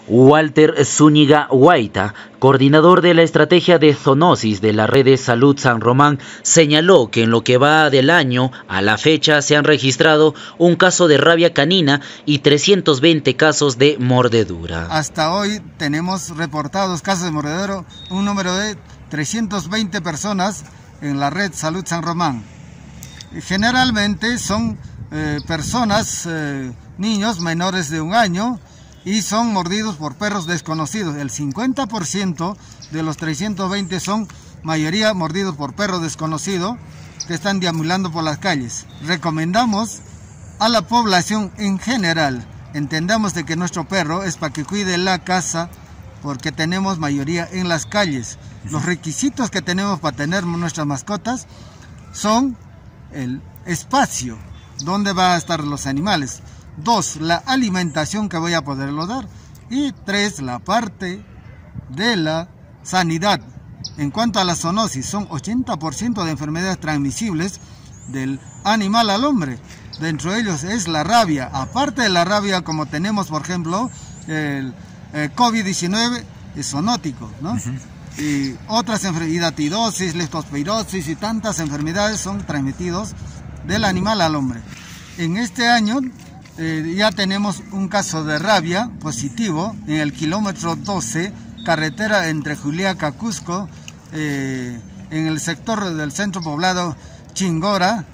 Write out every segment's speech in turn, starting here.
Walter Zúñiga Guaita, coordinador de la estrategia de zoonosis de la Red de Salud San Román, señaló que en lo que va del año a la fecha se han registrado un caso de rabia canina y 320 casos de mordedura. Hasta hoy tenemos reportados casos de mordedura, un número de 320 personas en la Red Salud San Román. Generalmente son personas, niños menores de 1 año, y son mordidos por perros desconocidos. El 50% de los 320 son mayoría mordidos por perros desconocidos que están deambulando por las calles. Recomendamos a la población en general, entendamos de que nuestro perro es para que cuide la casa, porque tenemos mayoría en las calles. Los requisitos que tenemos para tener nuestras mascotas son el espacio donde van a estar los animales. 2, la alimentación que voy a poderlo dar. Y 3, la parte de la sanidad. En cuanto a la zoonosis, son 80% de enfermedades transmisibles del animal al hombre. Dentro de ellos es la rabia. Aparte de la rabia, como tenemos, por ejemplo, el COVID-19 es zoonótico, ¿no? Y otras enfermedades, hidatidosis, leptospirosis y tantas enfermedades son transmitidos del animal al hombre. En este año ya tenemos un caso de rabia positivo en el kilómetro 12, carretera entre Juliaca, Cusco, en el sector del centro poblado Chingora,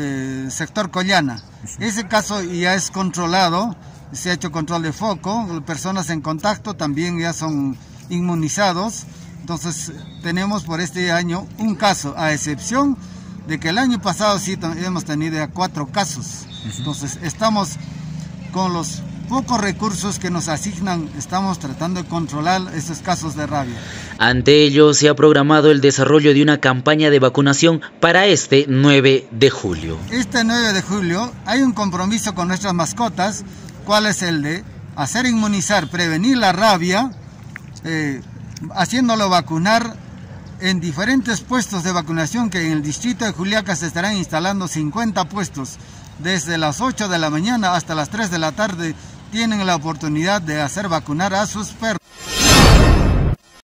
sector Collana. Ese caso ya es controlado, se ha hecho control de foco, personas en contacto también ya son inmunizados. Entonces tenemos por este año un caso, a excepción de que el año pasado sí hemos tenido ya 4 casos. Entonces estamos con los pocos recursos que nos asignan, estamos tratando de controlar estos casos de rabia. Ante ello se ha programado el desarrollo de una campaña de vacunación para este 9 de julio. Este 9 de julio hay un compromiso con nuestras mascotas, cuál es el de hacer inmunizar, prevenir la rabia, haciéndolo vacunar en diferentes puestos de vacunación, que en el distrito de Juliaca se estarán instalando 50 puestos. Desde las 8 de la mañana hasta las 3 de la tarde tienen la oportunidad de hacer vacunar a sus perros.